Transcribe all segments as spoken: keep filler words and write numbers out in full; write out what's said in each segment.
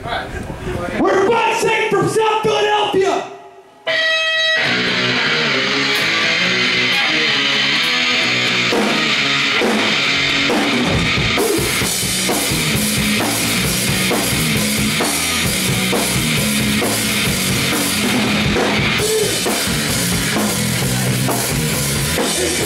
We're Buck Satan from South Philadelphia! It's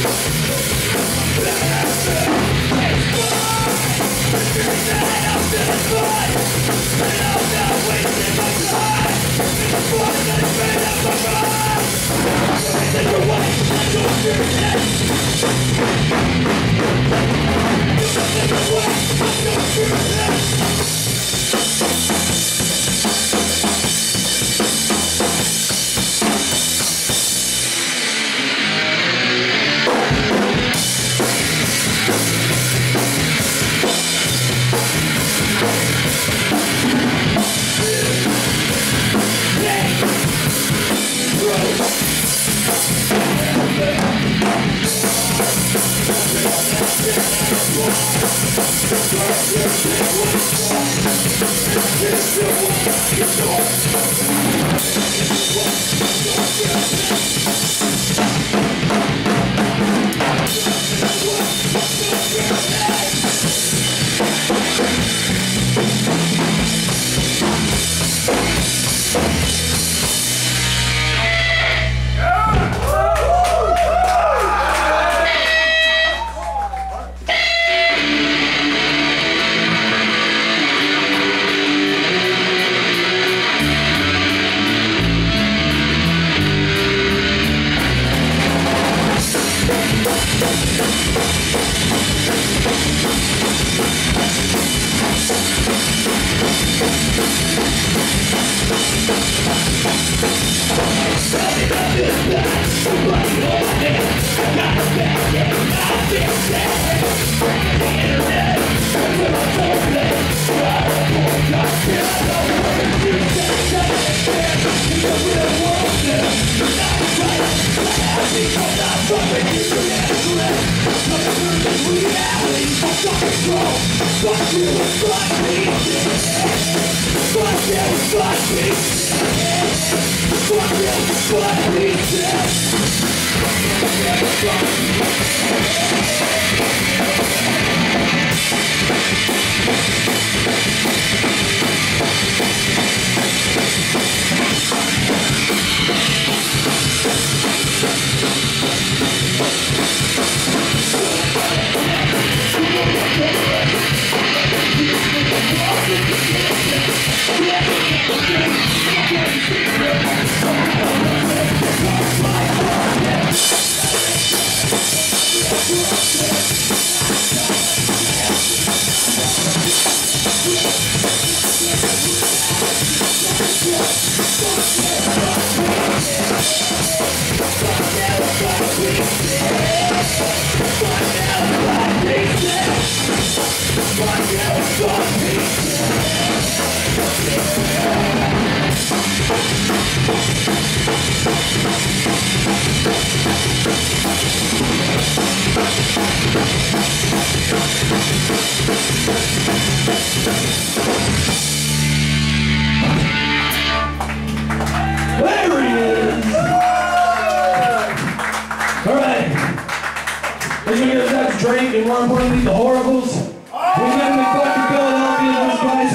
Drake and more importantly the Horribles. We're gonna be fucking Philadelphia, those guys.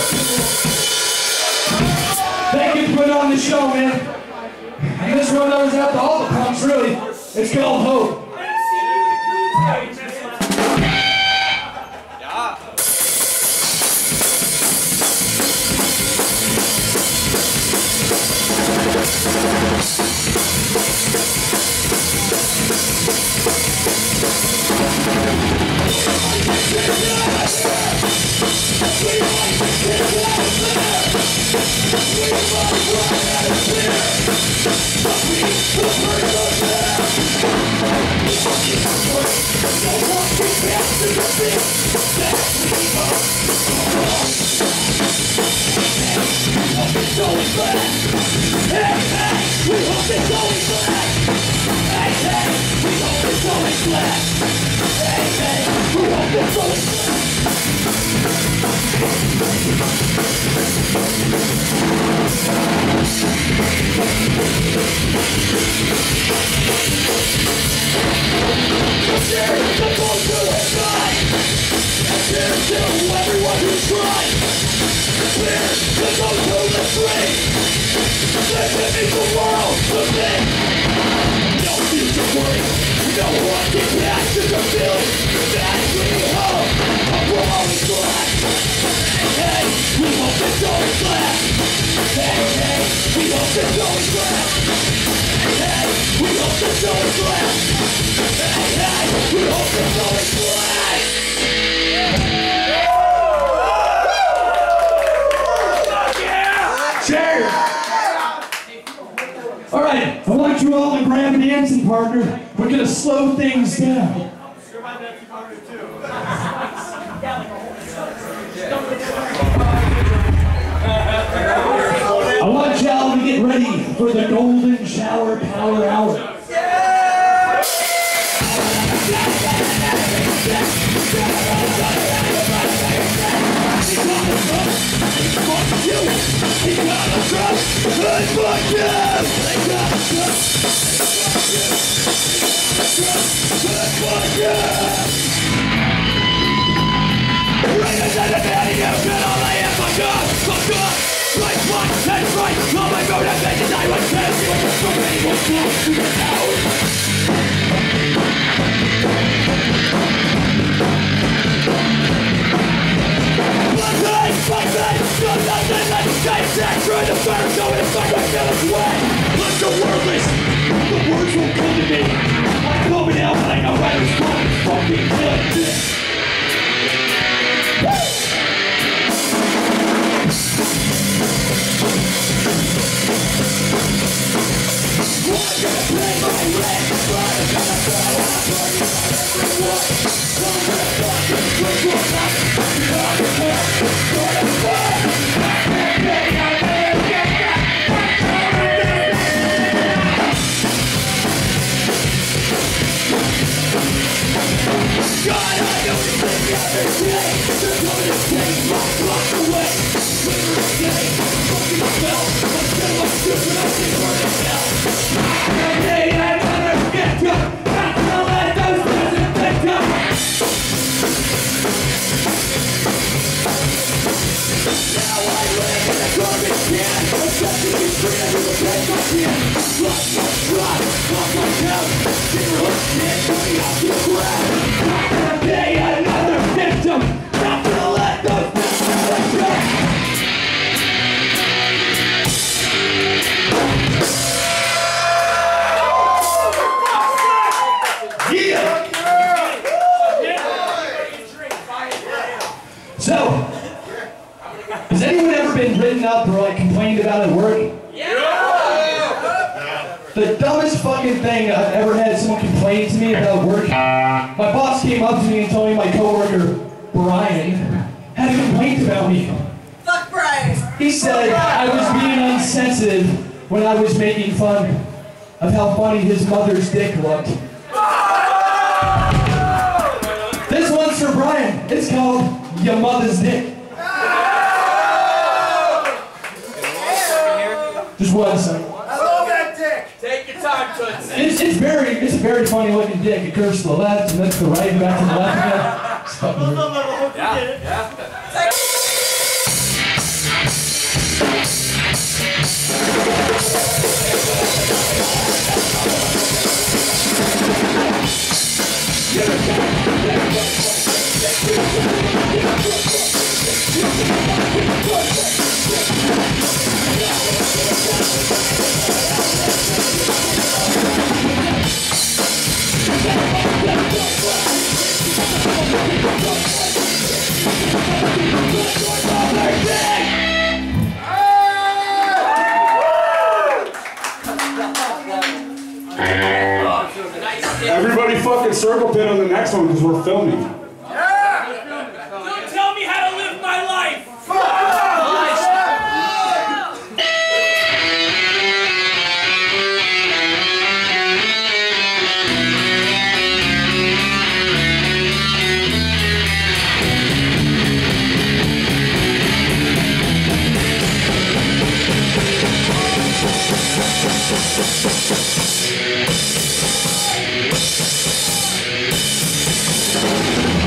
Thank you for putting on the show, man. And this one goes out to all the punks, really. It's called Hope. Hey, hey, we hope it's always black. living the world of me. No future worry, no one can catch the feeling that we hold. We're always glad. Hey, we hope it's always glad. Hey, hey, we hope it's always glad. Hey, we hope it's always glad. Hey, hey, we hope it's always glad. Cheers! All right, I want you all to grab a dancing partner. We're gonna slow things down. I want y'all to get ready for the Golden Shower Power Hour. Fuck you! He gotta trust! And fuck you! They gotta trust! And fuck you! Raiders and the daddy, you can only have my God! Fuck up! Right, right, that's right! All my motivations I was dead! What the fuck anyone wants to get out? Fight back, no nothing, let the same sex try to fire, go in and fight right down its way. Let the wordless, the words won't come to me. I'm coming out, but I know how to respond. Fucking good dick. I'm gonna play my rent, but I'm gonna go out, burning on everyone. I'm gonna fucking switch what's up, I'm gonna care, but I'm fine. I'm gonna pay, I'm gonna get back, I'm gonna get back. God, I know this thing every day. They're gonna take my block away. Later today, fucking spell, but still I'm stupid, I think we're in hell. Hey, I wanna get you, not to let those losers pick up. Now I live in a garbage can, accepting these freedom with a place I can. Lost my trust, lost my couch, zero shit, coming off the ground. Not gonna be another victim, not gonna let those losers pick up. So, has anyone ever been written up or like complained about at work? Yeah! The dumbest fucking thing I've ever had someone complain to me about work. My boss came up to me and told me my coworker, Brian, had a complaint about me. Fuck Brian! He said I was being insensitive when I was making fun of how funny his mother's dick looked. This one's for Brian. It's called Your Mother's Dick. Just one second. I love that dick! Take your time, Tootsie. It's, it's very it's a very funny looking dick. It curves to the left and then to the right and back to the left again. It's fucking weird. Yeah, yeah. Everybody fucking circle pit on the next one because we're filming. Don't tell me how to live my life! Yeah.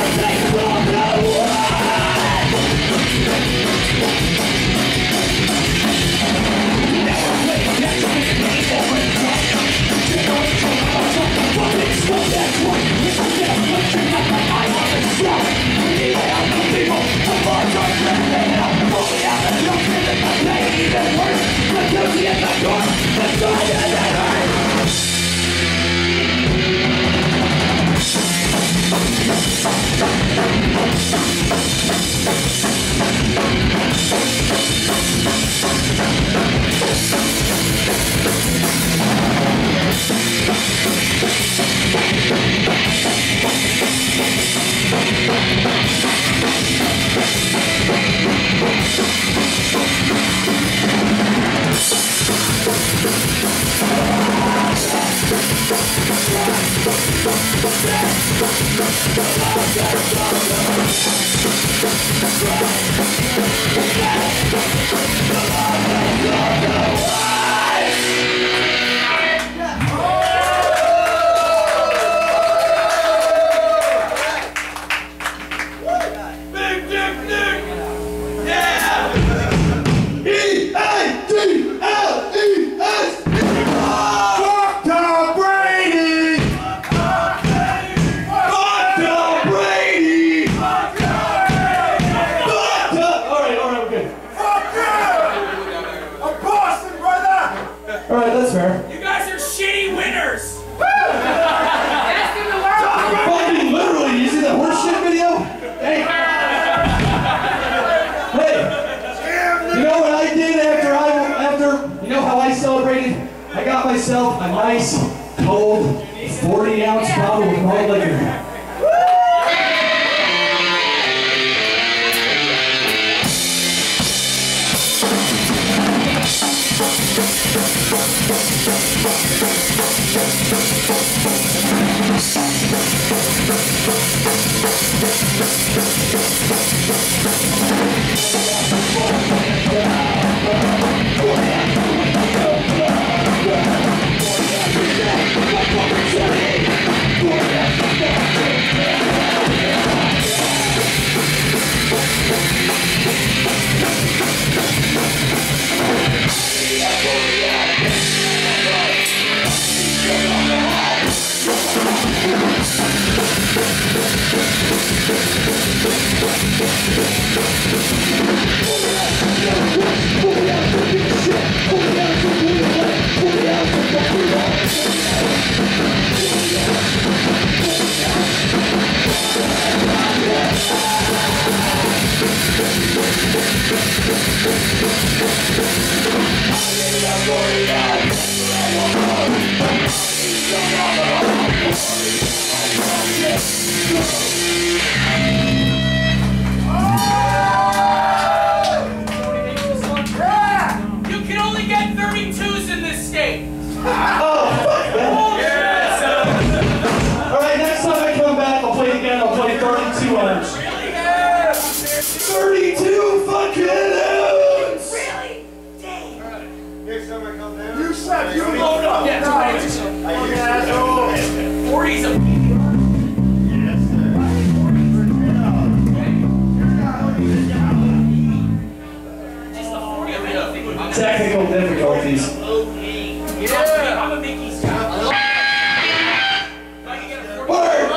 myself a nice, cold, forty ounce bottle of hard liquor. You can only get thirty-twos in this state. Oh, fuck that. Yes. All right, next time I come back, I'll play again. I'll play thirty-two ounce. Really? Yeah. thirty-two fucking ounce. Really? Dang. Next time I come down. You said You load up. Yeah, forties a Technical difficulties. Yeah. I'm a Mickey's guy. Word.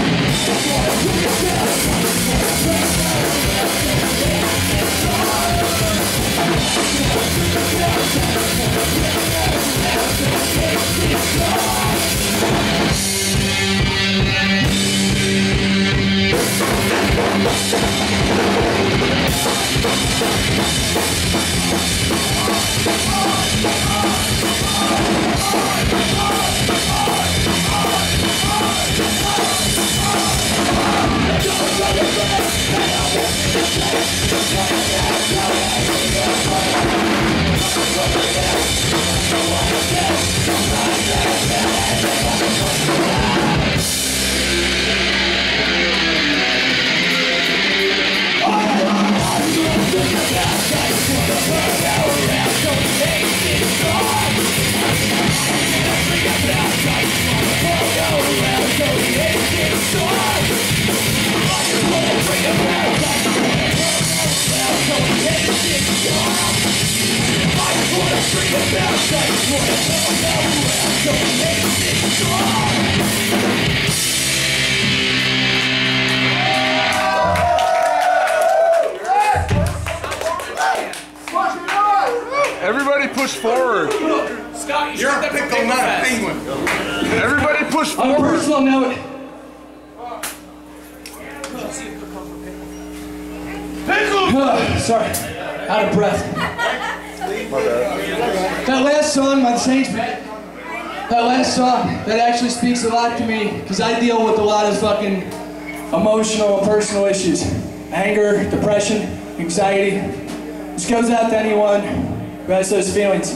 Yeah. Everybody push forward. Scott, you You're should a pickle, not a penguin. Everybody push On a forward. personal note, sorry, out of breath. That last song by the Saints, that last song, that actually speaks a lot to me because I deal with a lot of fucking emotional and personal issues. Anger, depression, anxiety. This goes out to anyone who has those feelings.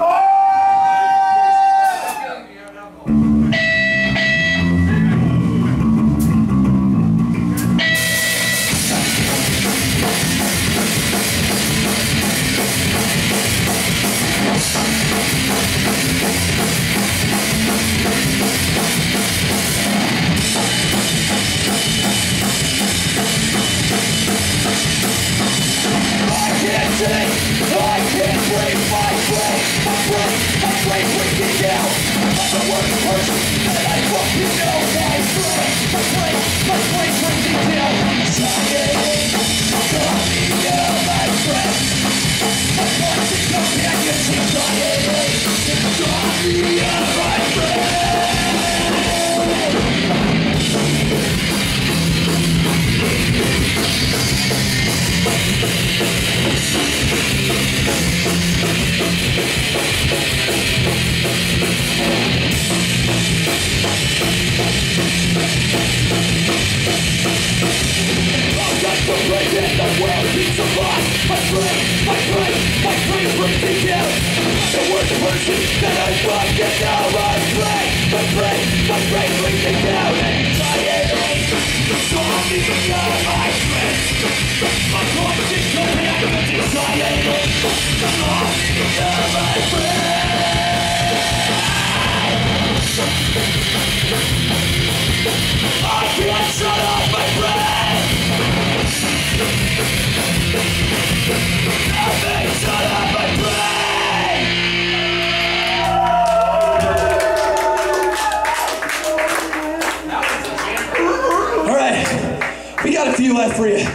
For you.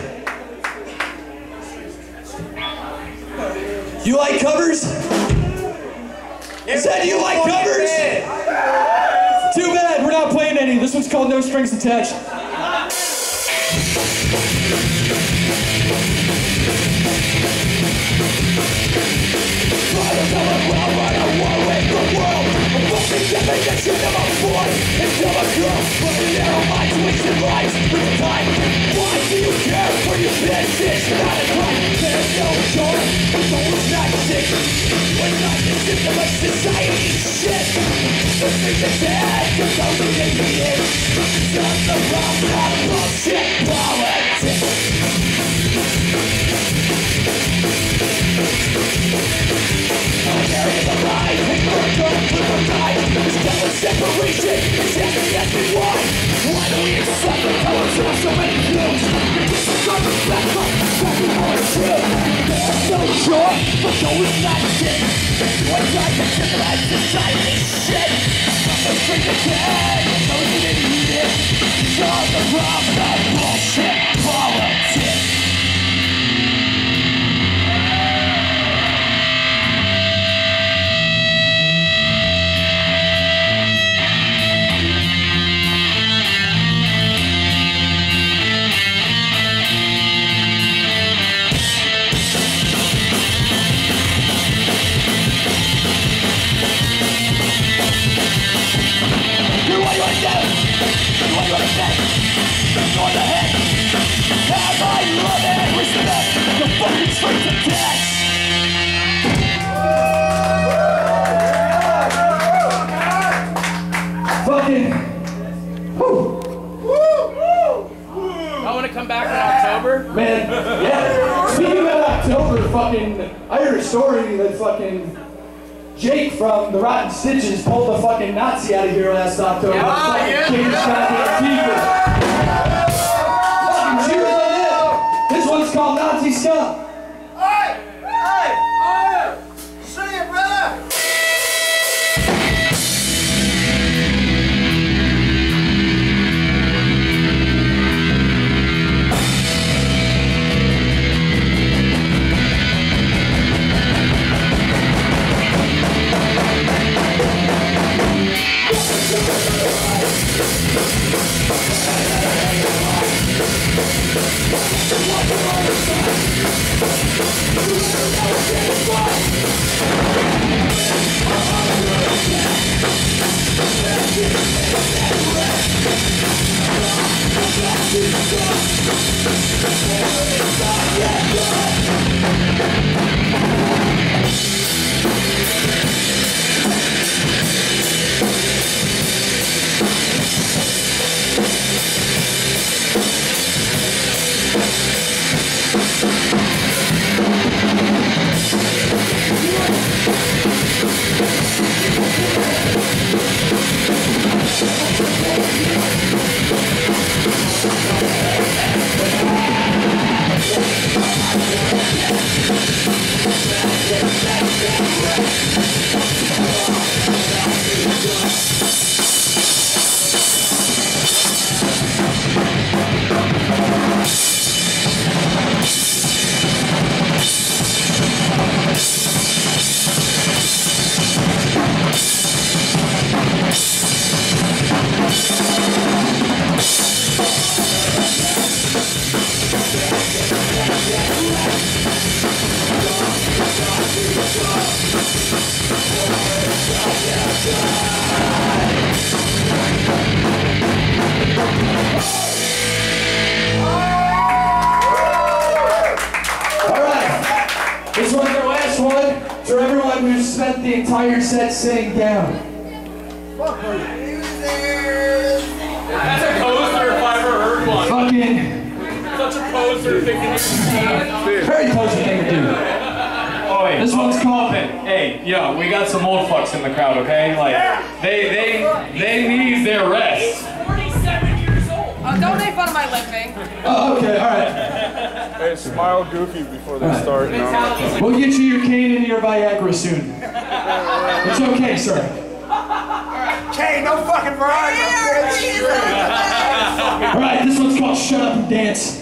You like covers? You said you like covers? Too bad, we're not playing any. This one's called No Strings Attached. Separation is asking us why. Why do we accept the colors of so many views? It's a garbage back up, back in our truth. There's no joy, but no it's not shit. One time to civilize society shit. I'm free to dead, no you didn't need it. Solve the problem of bullshit politics. fucking Jake from the Rotten Stitches pulled the fucking Nazi out of here last October. Yeah, yeah, Fucking cheers on it. This one's called Nazi Scum. Hey! Hey! Hey! See you, brother! Spent the entire set sitting down. That's a poster if I ever heard one. Fucking. Such a poster thinking it's Very poser thing to do. Oh, wait. This one's called it. Hey, yo, we got some old fucks in the crowd, okay? Like, they, they, they need their rest. forty-seven years old. Oh, don't make fun of my limping. Oh, okay, alright. Hey, smile goofy before they start. No. We'll get you your cane and your Viagra soon. It's okay, sir. Hey, no fucking Viagra, bitch! Alright, this one's called Shut Up and Dance.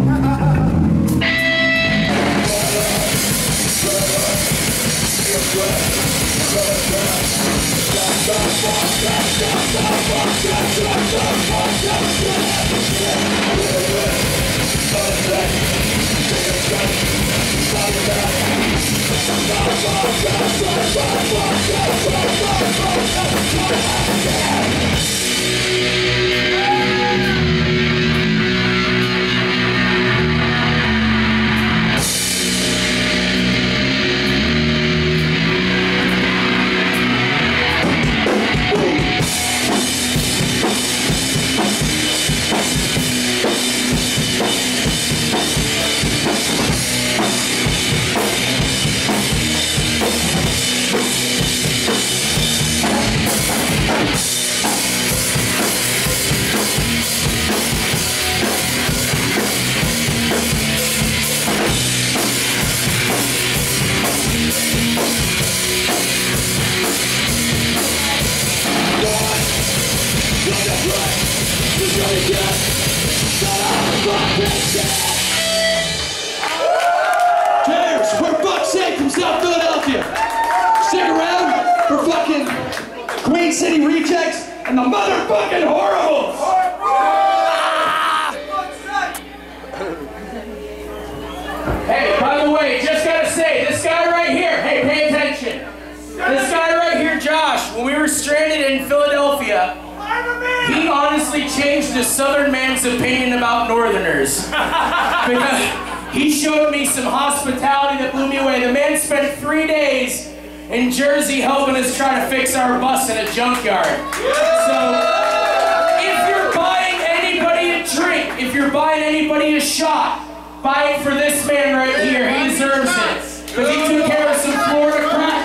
Cheers, for fuck's sake, from South Philadelphia. Stick around for fucking Queen City Rejects and the motherfucking Horribles. Hey, by the way, just gotta say, this guy right here, hey, pay attention. This guy right here, Josh, when we were stranded in Philadelphia, he honestly changed the Southern man's opinion about Northerners. Because he showed me some hospitality that blew me away. The man spent three days in Jersey helping us try to fix our bus in a junkyard. So, if you're buying anybody a drink, if you're buying anybody a shot, buy it for this man right here. He deserves it. Because he took care of some Florida crap